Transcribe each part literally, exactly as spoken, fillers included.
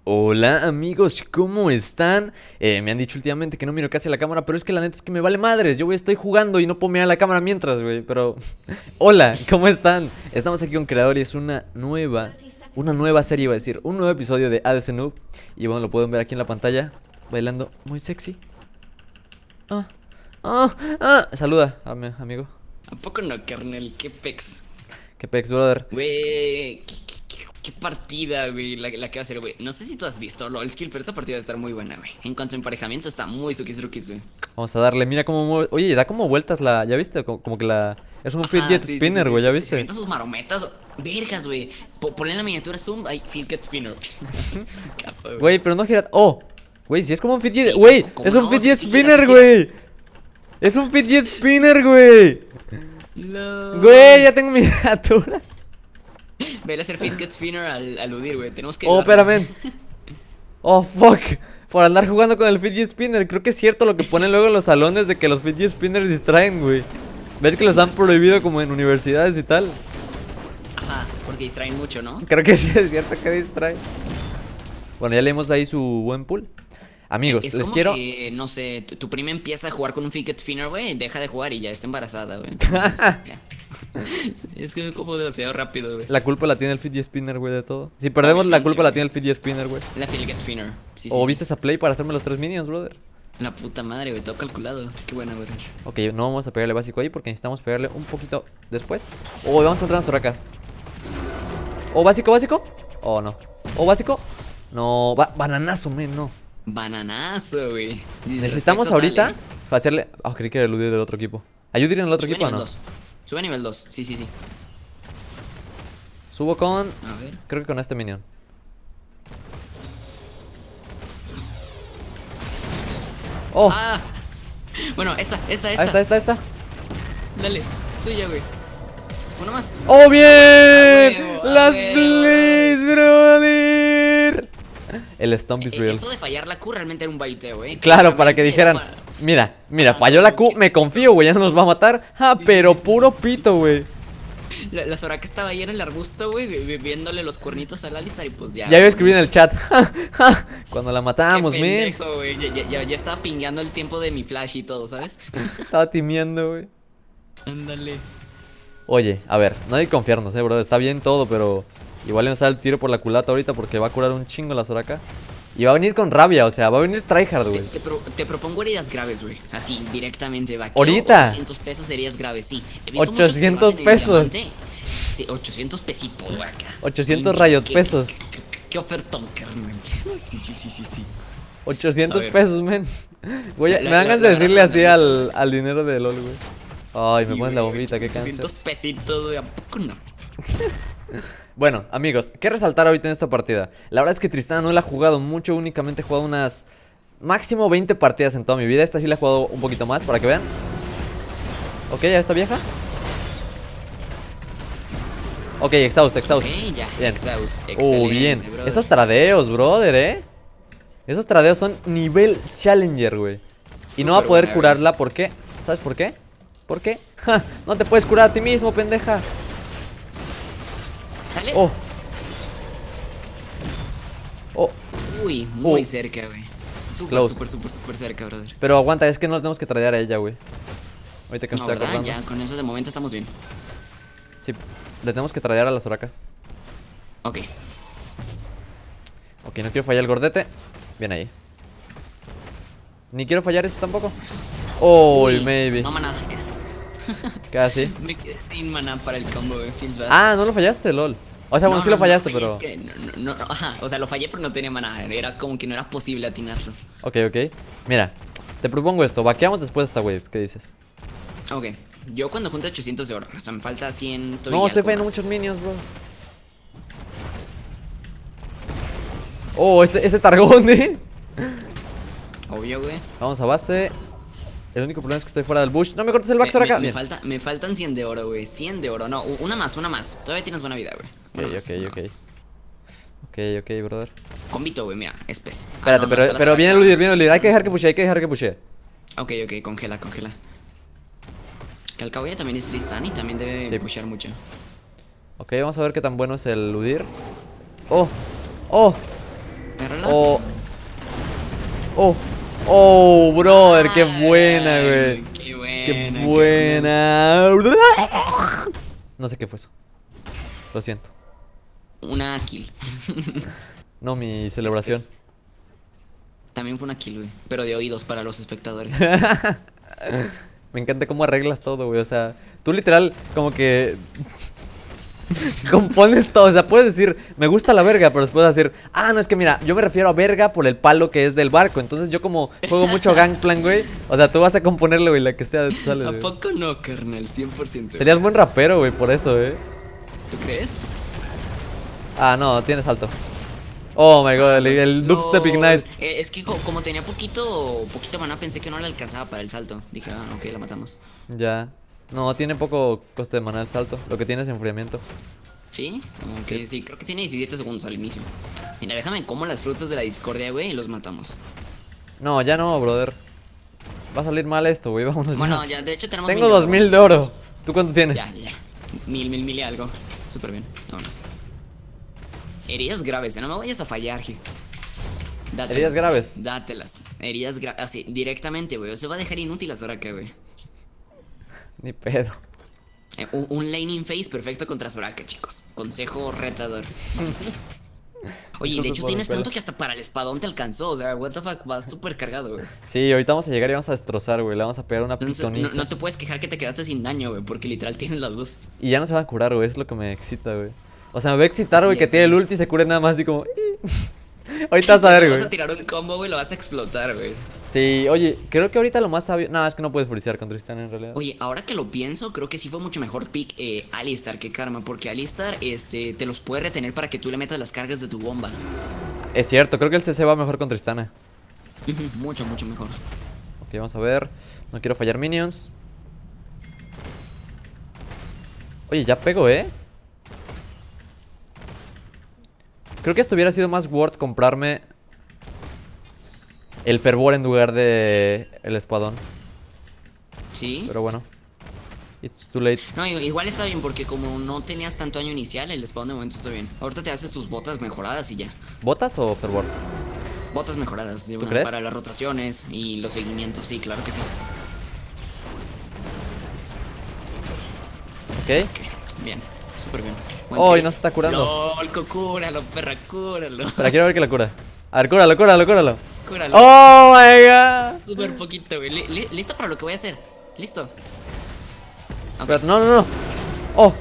Hola amigos, ¿cómo están? Eh, me han dicho últimamente que no miro casi a la cámara, pero es que la neta es que me vale madres. Yo, güey, estoy jugando y no puedo mirar a la cámara mientras, güey, pero... Hola, ¿cómo están? Estamos aquí con Creador y es una nueva, una nueva serie, iba a decir, un nuevo episodio de A D C Noob. Y bueno, lo pueden ver aquí en la pantalla, bailando muy sexy. Ah, ah, ah. Saluda a mi amigo. ¿A poco no, carnal? ¿Qué pex? ¿Qué pex, brother? Güey, qué, qué- qué partida, güey, la, la que va a ser, güey. No sé si tú has visto LOL Skill, pero esta partida va a estar muy buena, güey. En cuanto a emparejamiento, está muy suquis ruquis, güey. Vamos a darle, mira cómo mueve. Oye, da como vueltas la, ¿ya viste? Como, como que la... Es un Ajá, fidget sí, sí, spinner, sí, güey, sí, ¿ya sí, se viste? avienta sus marometas. Vergas, güey. Po- Ponle en la miniatura zoom, hay fidget spinner. Capa, güey. Güey, pero no gira... ¡Oh! Güey, si es como un fidget... Sí, Güey, ¿cómo es un no? fidget Sí, sí gira, spinner, sí gira. güey. Es un fidget spinner, güey. LOL. Güey, ya tengo miniatura. Vele a hacer fidget spinner al aludir, güey. Tenemos que Oh, ayudarlo. espérame. Oh, fuck. Por andar jugando con el fidget spinner. Creo que es cierto lo que ponen luego en los salones de que los fidget spinners distraen, güey. ¿Ves que los han prohibido como en universidades y tal? Ajá, porque distraen mucho, ¿no? Creo que sí es cierto que distraen. Bueno, ya leímos ahí su buen pool. Amigos, Es les como quiero... que, no sé, tu, tu prima empieza a jugar con un fidget spinner, güey, deja de jugar y ya está embarazada, güey. Entonces, ya. Es que como demasiado rápido, güey. La culpa la tiene el fidget spinner, güey, de todo. Si perdemos, la Obviamente, culpa la güey. tiene el fidget spinner, güey. La fidget spinner. Sí, sí, ¿O sí. viste esa play para hacerme los tres minions, brother? La puta madre, güey, todo calculado. Qué buena, güey. Ok, no vamos a pegarle básico ahí porque necesitamos pegarle un poquito después. Oh, vamos a encontrar una Soraka. ¿O básico, básico? Oh, no. ¿O básico? No, ba bananazo, men, no. Bananazo, güey. Necesitamos Disrespecto ahorita total, ¿eh? hacerle... Oh, creí que era eludir del otro equipo. ¿Ayudir en el otro Sube a equipo o nivel no? dos. Sube a nivel dos. Sí, sí, sí. Subo con... A ver. Creo que con este minion. Oh, Ah. Bueno, esta, esta, ahí esta. está, esta, esta. Dale, es tuya, güey. Una más. ¡Oh, bien! A huevo, a ¡Las huevo. plays, brother! El stomp is Eh, real. Eso de fallar la Q realmente era un baiteo, güey. Claro, para que Claramente dijeran, era para- mira, mira, Ah, falló la Q, que- me confío, güey, ya no nos va a matar. Ah, pero puro pito, güey. La, la Soraka estaba ahí en el arbusto, güey, vi- vi- viéndole los cuernitos al Alistar y pues ya. Ya iba a escribir en el chat. Cuando la matamos, Qué men. pendejo, güey. Ya, ya- ya- ya estaba pingueando el tiempo de mi flash y todo, ¿sabes? Estaba timiendo, güey. Ándale. Oye, a ver, no hay que confiarnos, eh, brother. Está bien todo, pero igual le nos sale el tiro por la culata ahorita porque va a curar un chingo la Soraka. Y va a venir con rabia, o sea, va a venir tryhard, Te, güey. te pro- te propongo heridas graves, güey. Así, directamente, va. ¿Ahorita? ochocientos pesos heridas graves, sí. He visto muchos que lo ochocientos hacen en pesos. diamante. Sí, ochocientos pesitos, güey, acá. ochocientos Pinche, rayos qué- pesos. Qué, qué- qué ofertón, carnal. Sí, sí, sí, sí, sí. ochocientos A ver. pesos, men. Güey, La- me la- dan la- ganas de la decirle verdad, así la- al, al dinero de LOL, güey. Ay, me Sí, pones la güey, bombita, qué cáncer. ochocientos pesitos, güey, ¿a poco no? Bueno, amigos, ¿qué resaltar ahorita en esta partida? La verdad es que Tristana no la ha jugado mucho, únicamente he jugado unas máximo veinte partidas en toda mi vida. Esta sí la he jugado un poquito más, para que vean. Ok, ya está vieja. Ok, exhaust, exhaust. Ok, ya, Bien. exhaust, Uh, excelente, bien. brother. Esos tradeos, brother, eh. Esos tradeos son nivel Challenger, güey. Y no va a Súper poder buena, curarla, ¿por qué? ¿Sabes por qué? ¿Por qué? ¡Ja! No te puedes curar a ti mismo, pendeja. Dale. Oh. Oh. Uy, muy Oh. cerca, güey. Súper, Slows. súper, súper, súper cerca, brother. Pero aguanta, es que no tenemos que tradear a ella, güey. Ahorita que me No, estoy ¿verdad? acordando. Ya, con eso de momento estamos bien. Sí, le tenemos que tradear a la Soraka. Ok. Ok, no quiero fallar el gordete. Bien ahí. Ni quiero fallar ese tampoco. Oh, Uy, maybe. No, maná. Casi. Me quedé sin maná para el combo, güey. Feels bad. Ah, no lo fallaste, lol. O sea, bueno, No, sí no, lo fallaste, no fallé, pero... es que no, no, no, ajá, o sea, lo fallé, pero no tenía maná. Era como que no era posible atinarlo. Ok, ok. Mira, te propongo esto. Vaqueamos después de esta wave. ¿Qué dices? Ok. Yo cuando junto ochocientos de oro, o sea, me falta cien. y No, estoy algo fallando más. muchos minions, bro. Oh, ese, ese Targón, eh. Obvio, güey. Vamos a base. El único problema es que estoy fuera del bush. No me cortes el Me, back, Soraka. me- me Bien. falta, me faltan cien de oro, güey. cien de oro. No, u- una más, una más. Todavía tienes buena vida, güey. Una Ok, más, ok, una ok. más. Ok, ok, brother. Convito, güey, mira, espes. Ah, Espérate, no, no, pero, está la pero Soraka. viene el Ludir, viene el Ludir. Hay que dejar que pushee, hay que dejar que pushee. Ok, ok, congela, congela. Que al cabo ya también es Tristan y también debe Sí. pushear mucho. Ok, vamos a ver qué tan bueno es el Ludir. Oh, oh. agárrala. Oh. Oh. Oh, brother, qué buena, Ay, güey. Qué buena. Qué qué buena. No sé qué fue eso. Lo siento. Una kill. No, mi celebración. Es- es- También fue una kill, güey. Pero de oídos para los espectadores. Me encanta cómo arreglas todo, güey. O sea, tú literal como que compones todo. O sea, puedes decir, me gusta la verga, pero después decir, ah, no, es que mira, yo me refiero a verga por el palo que es del barco. Entonces yo como juego mucho Gangplank, güey. O sea, tú vas a componerle, güey, la que sea de tus sales, ¿A güey. poco no, carnal? cien por ciento. Serías buen rapero, güey, por eso, eh. ¿Tú crees? Ah, no, tienes salto. Oh my god, el, el Dubstep No, Ignite. eh, es que co- como tenía poquito poquito maná, pensé que no le alcanzaba para el salto. Dije, ah, ok, la matamos. Ya. No, tiene poco coste de maná el salto. Lo que tiene es enfriamiento. ¿Sí? Ok, sí, creo que tiene diecisiete segundos al inicio. Mira, déjame como las frutas de la discordia, güey, y los matamos. No, ya no, brother. Va a salir mal esto, güey. Vámonos. Bueno, ya. ya, de hecho tenemos Tengo mil dos mil de oro. ¿Tú cuánto tienes? Ya, ya. Mil, mil, mil y algo. Súper bien. Vámonos. Heridas graves, ¿eh? No me vayas a fallar, Gil. Dátelas. Heridas graves. Dátelas. Heridas graves. Así, directamente, güey. O se va a dejar inútil ahora que, güey. Ni pedo. Eh, un, un laning phase perfecto contra Soraka, chicos. Consejo retador. Sí, sí, sí. Oye, de Disculpe hecho por mi tienes pelo. tanto que hasta para el espadón te alcanzó. O sea, what the fuck, vas súper cargado, güey. Sí, ahorita vamos a llegar y vamos a destrozar, güey. Le vamos a pegar una Entonces, no, pitoniza. no te puedes quejar que te quedaste sin daño, güey. Porque literal tienes las dos. Y ya no se van a curar, güey. Es lo que me excita, güey. O sea, me va a excitar, Así güey, que es, tiene el güey. ulti y se cure nada más así como... Ahorita vas a ver, Vas güey. a tirar un combo, güey, lo vas a explotar, güey. Sí, oye, creo que ahorita lo más sabio... No, es que no puedes frisear con Tristana en realidad. Oye, ahora que lo pienso, creo que sí fue mucho mejor pick eh, Alistar que Karma. Porque Alistar este, te los puede retener para que tú le metas las cargas de tu bomba. Es cierto, creo que el C C va mejor con Tristana. Mucho, mucho mejor. Ok, vamos a ver. No quiero fallar minions. Oye, ya pego, ¿eh? Creo que esto hubiera sido más worth comprarme el fervor en lugar de el espadón. Sí. Pero bueno. It's too late. No, i- igual está bien porque como no tenías tanto daño inicial, el spawn de momento está bien. Ahorita te haces tus botas mejoradas y ya. ¿Botas o fervor? Botas mejoradas de una crees? para las rotaciones y los seguimientos, sí, claro que sí. Ok. Ok, bien, súper bien. Buen ¡Oh, y trade. no se está curando! LOL, co- cúralo, perra, cúralo. Pero quiero ver que la cura. A ver, cúralo, cúralo, cúralo. Cúralo. ¡Oh, my god! Súper poquito, güey. Li- li- listo para lo que voy a hacer. Listo. Ok, Espérate, no, no, no. ¡Oh!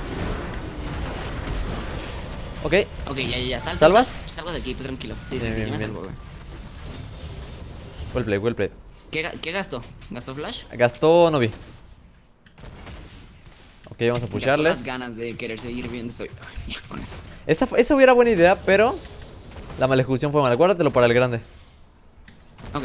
Ok. ok, ya, ya, ya. Sal, ¿Salvas? sal, sal. Salgo de aquí, tú tranquilo. Sí, sí, Bien, sí, bien, yo me bien. salvo, güey. Well play, well play. ¿Qué, ga- ¿Qué gastó? ¿Gastó flash? Gastó Novi. Ok, vamos a Gastó pusharles. las ganas de querer seguir viendo esto. Ya, con eso. Esa, fu- esa hubiera buena idea, pero la mala ejecución fue mala. Guárdatelo para el grande. Ok.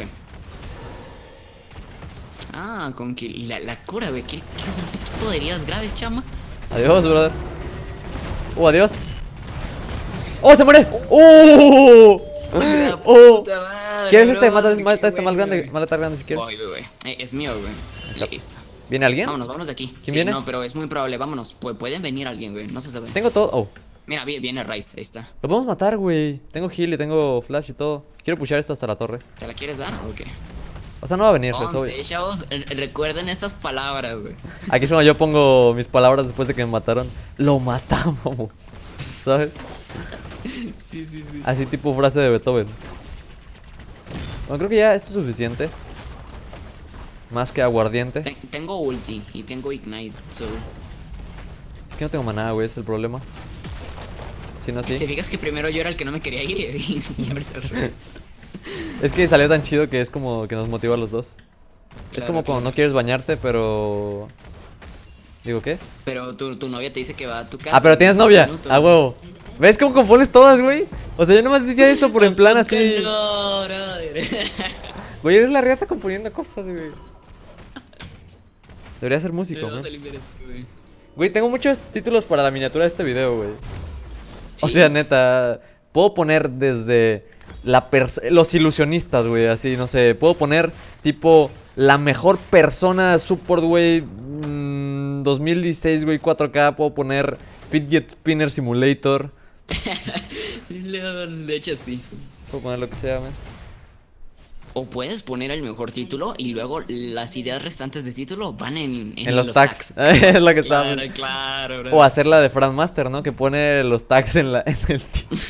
Ah, con que la, la cura, güey. ¿Quieres un poquito de heridas graves, chama? Adiós, brother. Uh, adiós. ¡Oh, se muere! ¡Uh! La ¡Oh! puta madre, ¿Quieres este? bro, Mata, qué mata este más bueno, grande. güey. Mata grande si quieres. Voy, güey, güey. Eh, es mío, güey. Listo. ¿Viene alguien? Vámonos, vámonos de aquí. ¿Quién Sí, viene? No, pero es muy probable. Vámonos. Pu- pueden venir alguien, güey. No se sabe. Tengo todo. Oh. Mira, vi- viene Rice. Ahí está. Lo podemos matar, güey. Tengo heal y tengo flash y todo. Quiero pushar esto hasta la torre. ¿Te la quieres dar o qué? O sea, no va a venir, eso, Once, chavos, eh, recuerden estas palabras, güey. Aquí es cuando yo pongo mis palabras después de que me mataron. Lo matamos. ¿Sabes? Sí, sí, sí. Así tipo frase de Beethoven. Bueno, creo que ya esto es suficiente. Más que aguardiente. Ten- tengo ulti y tengo ignite, so... Es que no tengo maná, güey, es el problema. Si no, Te sí. fijas que primero yo era el que no me quería ir y, y ahora es al revés. Es que salió tan chido que es como que nos motiva a los dos. Es Claro, como cuando claro. no quieres bañarte, pero... ¿Digo qué? Pero tu, tu novia te dice que va a tu casa. Ah, pero tienes en novia. minutos. A huevo. ¿Ves cómo compones todas, güey? O sea, yo nomás decía eso por en plan así. No, brother. Güey, eres la riata componiendo cosas, güey. Debería ser músico, Vamos ¿no? a limpiar esto, güey. Güey, tengo muchos títulos para la miniatura de este video, güey. O Sí. sea, neta, puedo poner desde la pers- los ilusionistas, güey, así, no sé. Puedo poner, tipo, la mejor persona support, güey, mm, dos mil dieciséis, güey, cuatro K. Puedo poner Fidget Spinner Simulator. León, de hecho, sí. Puedo poner lo que sea, man. O puedes poner el mejor título y luego las ideas restantes de título van en, en, En los, tags. Es lo que estaba. Claro, claro, bro. O hacer la de Fran Master, ¿no? Que pone los tags en, la, en el título.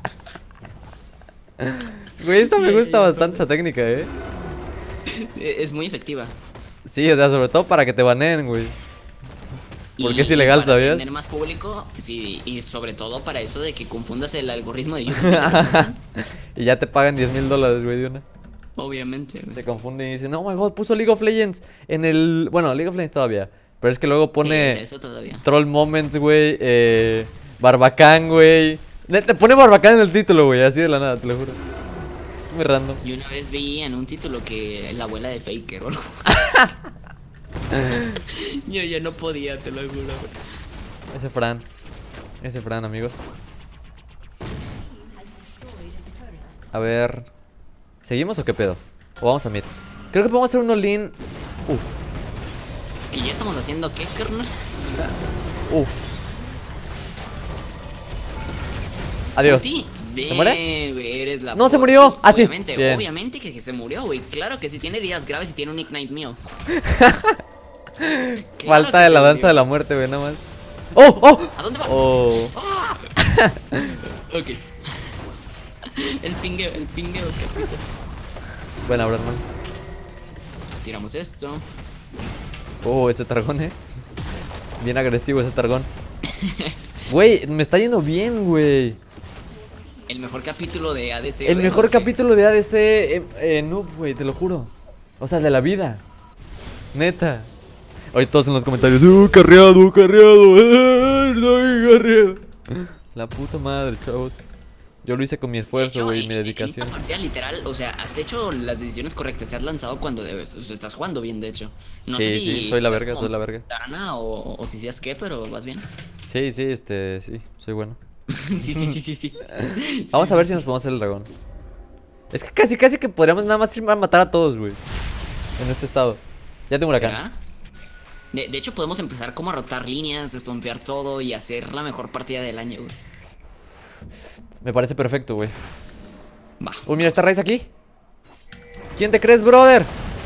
Güey, esta me gusta bastante esa técnica, eh. Es muy efectiva. Sí, o sea, sobre todo para que te baneen, güey. Porque es ilegal, para ¿sabías? tener más público, sí, y sobre todo para eso de que confundas el algoritmo de YouTube. Y ya te pagan diez mil dólares, güey, de una. Obviamente, güey. Se confunde y dicen, oh my god, puso League of Legends en el... Bueno, League of Legends todavía. Pero es que luego pone... Sí, eso todavía. Troll Moments, güey. Eh, Barbacán, güey. Le, le pone Barbacán en el título, güey. Así de la nada, te lo juro. Muy random. Y una vez vi en un título que la abuela de Faker o algo. Yo ya no podía, te lo juro, güey. Ese Fran. Ese Fran, amigos. A ver... ¿Seguimos o qué pedo? ¿O vamos a mid? Creo que podemos hacer un all-in. Uh. ¿Que ya estamos haciendo qué, carnal? Uh. Adiós. Sí. ¿Se muere? Wey, eres la no, se por- murió. Ah, sí. Obviamente, Bien. obviamente que, que se murió, güey. Claro que sí, tiene días graves y tiene un Ignite mío. Claro Falta que de la se danza murió. de la muerte, güey, nada más. ¡Oh! ¡Oh! ¿A dónde va? ¡Oh! Ok. El pingueo, el pingueo, capito. Buena, bro, hermano. Tiramos esto. Oh, ese targón, eh. Bien agresivo ese targón. Güey, me está yendo bien, güey. El mejor capítulo de A D C. El güey, mejor ¿o qué? capítulo de A D C eh, eh, noob, güey, te lo juro. O sea, de la vida. Neta. Hoy todos en los comentarios. ¡Uh, carreado, carreado! ¡Eh, estoy carreado! La puta madre, chavos. Yo lo hice con mi De esfuerzo, hecho, güey, y en- mi en dedicación. esta partida literal, o sea, has hecho las decisiones correctas, te has lanzado cuando debes, o sea, estás jugando bien, de hecho. No Sí, sé sí, si soy la estás verga, como soy la verga. Tana o, o si seas qué, pero vas bien. Sí, sí, este, sí, soy bueno. sí, sí, sí, sí, sí. Vamos a ver si nos podemos hacer el dragón. Es que casi, casi que podríamos nada más ir a matar a todos, güey. En este estado. Ya tengo huracán. ¿Será? De, de hecho, podemos empezar como a rotar líneas, estompear todo y hacer la mejor partida del año, güey. Me parece perfecto, güey. Va. Uy, mira, está Raíz aquí. ¿Quién te crees, brother?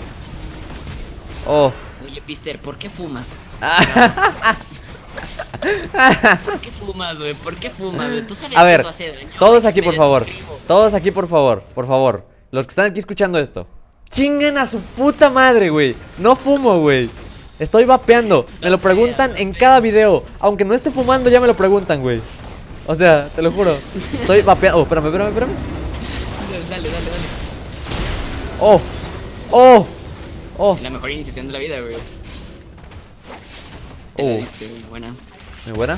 Oh. Oye, Pister, ¿por qué fumas? ¿Por qué fumas, güey? ¿Por qué fumas, güey? Tú sabes A que ver, eso hace daño. todos güey, aquí, te por favor. desescribo. Todos aquí, por favor. Por favor. Los que están aquí escuchando esto. Chinguen a su puta madre, güey. No fumo, güey. Estoy vapeando. Me lo preguntan en cada video. Aunque no esté fumando, ya me lo preguntan, güey. O sea, te lo juro. Estoy vapeando. Oh, espérame, espérame, espérame. Dale, dale, dale. Oh. Oh. Oh. La mejor iniciación de la vida, güey. Te Oh. la diste, güey. Buena. ¿Muy buena?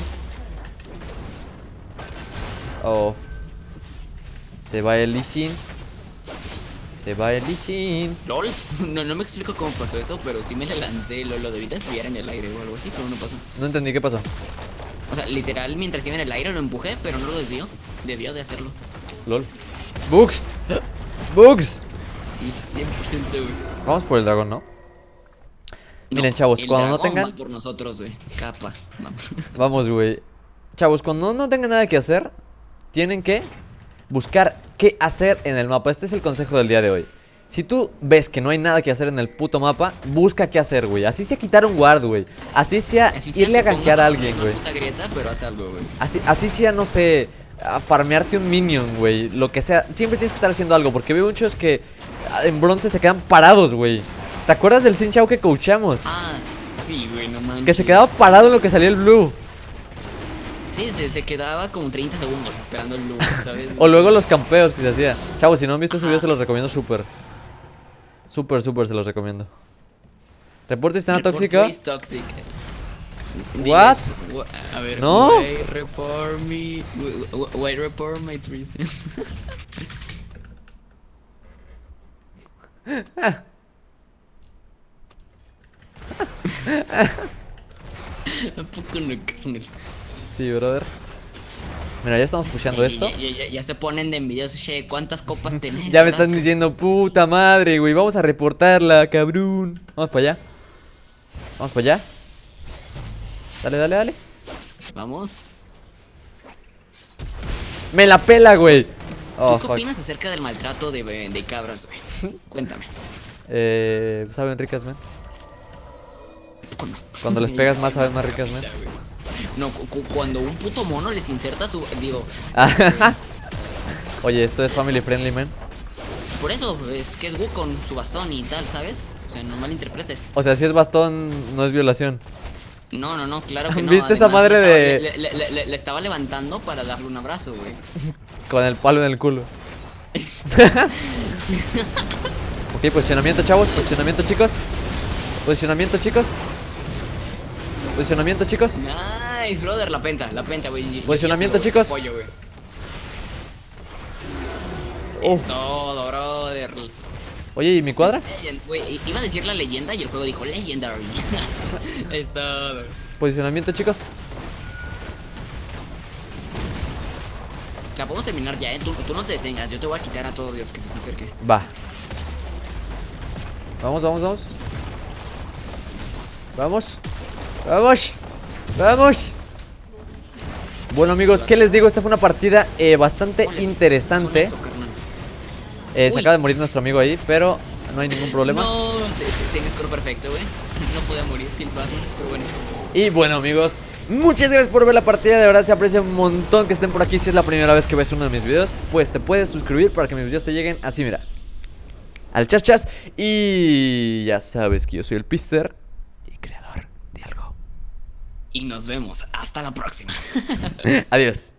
Oh. Se va el Lee Sin. Se va el Lee Sin. LOL. No, no me explico cómo pasó eso, pero sí me la lancé. Lo, lo debí desviar en el aire o algo así, pero no pasó. No entendí qué pasó. O sea, literal, mientras iba en el aire lo empujé, pero no lo desvió. Debió de hacerlo. LOL. Bugs. Bugs. Sí, cien por ciento, güey. Vamos por el dragón, ¿no? Miren, No, chavos, el cuando no dragón tengan- va por nosotros, güey. Capa. Vamos. Vamos, güey. Chavos, cuando no tengan nada que hacer, tienen que buscar qué hacer en el mapa. Este es el consejo del día de hoy. Si tú ves que no hay nada que hacer en el puto mapa, busca qué hacer, güey. Así sea quitar un guard, güey. Así sea Así sea irle a que pongas gankear a poner alguien, una güey. puta grieta, pero haz algo, güey. Así, así sea, no sé, a farmearte un minion, güey. Lo que sea. Siempre tienes que estar haciendo algo. Porque veo muchos que ah, en bronce se quedan parados, güey. ¿Te acuerdas del Xin Chao que coachamos? Ah, sí, güey, no manches. Que se quedaba parado en lo que salía el blue. Sí, se, se quedaba como treinta segundos esperando el blue, ¿sabes? O luego los campeos que se hacía. Chavos, si no han visto ese video, Ajá. se los recomiendo súper. Súper, súper se los recomiendo. Reporte escena Report tóxica. Trace toxic. What? Diles, wha- A ver, No. Wait, report me. wait, wait, wait, report my treason. ¿A poco no, carnal? Sí, brother. Mira, ya estamos pushando Ya- esto. Ya, ya- ya- ya se ponen de envidiosos, che, ¿cuántas copas tenés? Ya me están Taca? diciendo, puta madre, güey. Vamos a reportarla, cabrón. Vamos para allá. Vamos para allá. Dale, dale, dale. Vamos. Me la pela, güey. Oh, ¿Tú qué fuck. opinas acerca del maltrato de, de cabras, güey? Cuéntame. Eh, ¿saben ricas, man? ¿Cómo no? Cuando les pegas más, saben más ricas, man. No, cu cu cuando un puto mono les inserta su... Digo, Oye, esto es family friendly, man. por eso, es que es Wukong, su bastón y tal, ¿sabes? O sea, no malinterpretes. O sea, si es bastón, no es violación. No, no, no, claro que no. ¿Viste esa Además, madre le de- estaba- Le, le- le- le estaba levantando para darle un abrazo, güey. Con el palo en el culo. Ok, posicionamiento, chavos. Posicionamiento, chicos. Posicionamiento, chicos. Posicionamiento, chicos. Nice, brother, la penta, la penta, güey. Posicionamiento, Yo chicos. Pollo, güey. Oh. Es todo, brother. Oye, ¿y mi cuadra? Legend, güey, iba a decir la leyenda y el juego dijo Legendary. Es todo. Posicionamiento, chicos. La podemos terminar ya, ¿eh? Tú, tú no te detengas, yo te voy a quitar a todo Dios que se te acerque. Va. Vamos, vamos, vamos. Vamos. Vamos. Vamos. Bueno, amigos, ¿qué les digo? Esta fue una partida eh, bastante Ponle- interesante. son eso, carnal. Eh, se Uy. acaba de morir nuestro amigo ahí, pero no hay ningún problema. No, te- te- tengo score perfecto, güey. No podía morir, Phil Barton, pero bueno. Y bueno, amigos, muchas gracias por ver la partida. De verdad se aprecia un montón que estén por aquí. Si es la primera vez que ves uno de mis videos, pues te puedes suscribir para que mis videos te lleguen así, mira, al chas chas. Y ya sabes que yo soy el Pister y creador de algo. Y nos vemos, hasta la próxima. Adiós.